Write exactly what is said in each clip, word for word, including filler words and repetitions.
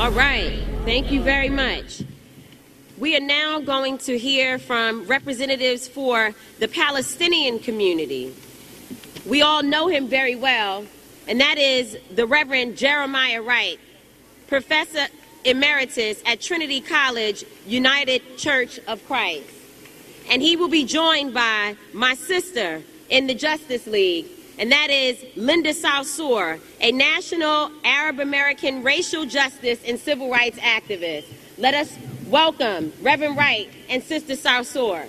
All right. Thank you very much. We are now going to hear from representatives for the Palestinian community. We all know him very well, and that is the Reverend Jeremiah Wright, Professor Emeritus at Trinity College, United Church of Christ. And he will be joined by my sister in the Justice League, and that is Linda Sarsour, a national Arab American racial justice and civil rights activist. Let us welcome Reverend Wright and Sister Sarsour.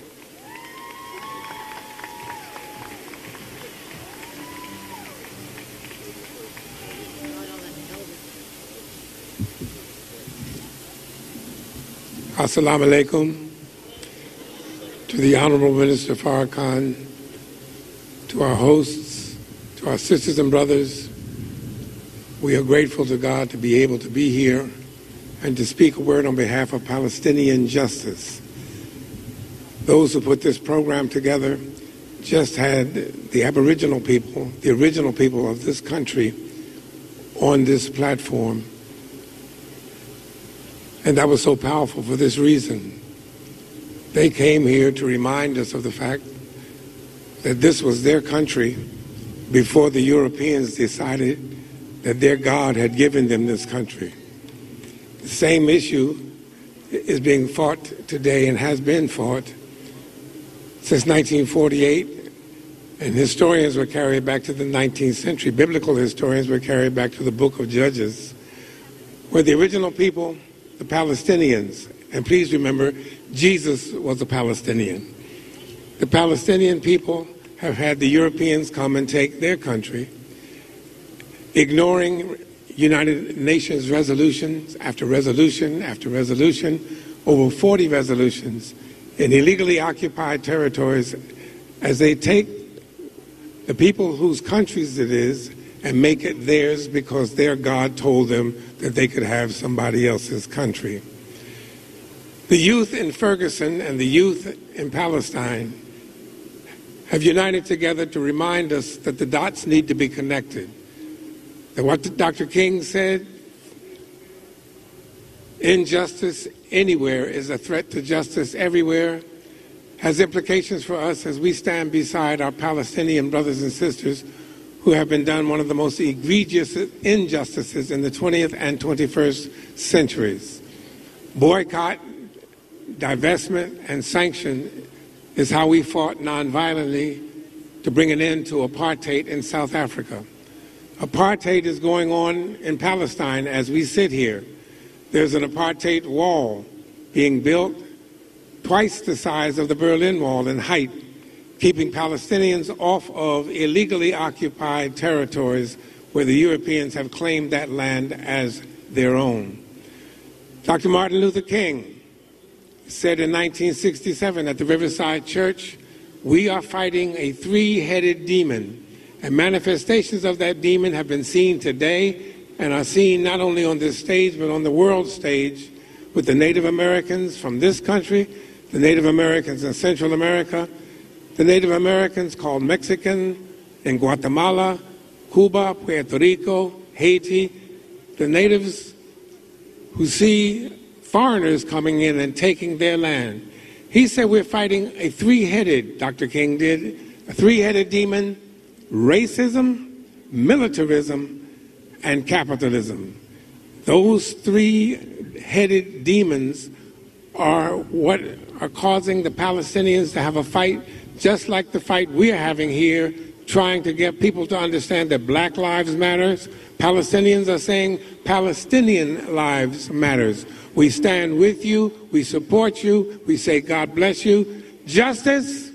Assalamu alaikum to the Honorable Minister Farrakhan, to our hosts, to our sisters and brothers. We are grateful to God to be able to be here and to speak a word on behalf of Palestinian justice. Those who put this program together just had the Aboriginal people, the original people of this country, on this platform. And that was so powerful for this reason. They came here to remind us of the fact that this was their country before the Europeans decided that their God had given them this country. The same issue is being fought today and has been fought since nineteen forty-eight, and historians were carried back to the nineteenth century. Biblical historians were carried back to the book of Judges, where the original people, the Palestinians, and please remember, Jesus was a Palestinian. The Palestinian people have had the Europeans come and take their country, ignoring United Nations resolutions after resolution after resolution, over forty resolutions in illegally occupied territories, as they take the people whose countries it is and make it theirs because their God told them that they could have somebody else's country. The youth in Ferguson and the youth in Palestine have united together to remind us that the dots need to be connected. That what Doctor King said, injustice anywhere is a threat to justice everywhere, has implications for us as we stand beside our Palestinian brothers and sisters who have been done one of the most egregious injustices in the twentieth and twenty-first centuries. Boycott, divestment, and sanction is how we fought nonviolently to bring an end to apartheid in South Africa. Apartheid is going on in Palestine as we sit here. There's an apartheid wall being built twice the size of the Berlin Wall in height, keeping Palestinians off of illegally occupied territories where the Europeans have claimed that land as their own. Doctor Martin Luther King said in nineteen sixty-seven at the Riverside Church, "We are fighting a three-headed demon." And manifestations of that demon have been seen today and are seen not only on this stage but on the world stage with the Native Americans from this country, the Native Americans in Central America, the Native Americans called Mexican in Guatemala, Cuba, Puerto Rico, Haiti, the natives who see foreigners coming in and taking their land. He said we're fighting a three-headed, Doctor King did, a three-headed demon: racism, militarism, and capitalism. Those three-headed demons are what are causing the Palestinians to have a fight just like the fight we're having here, trying to get people to understand that Black Lives Matters. Palestinians are saying Palestinian lives matters. We stand with you, we support you, we say God bless you. Justice,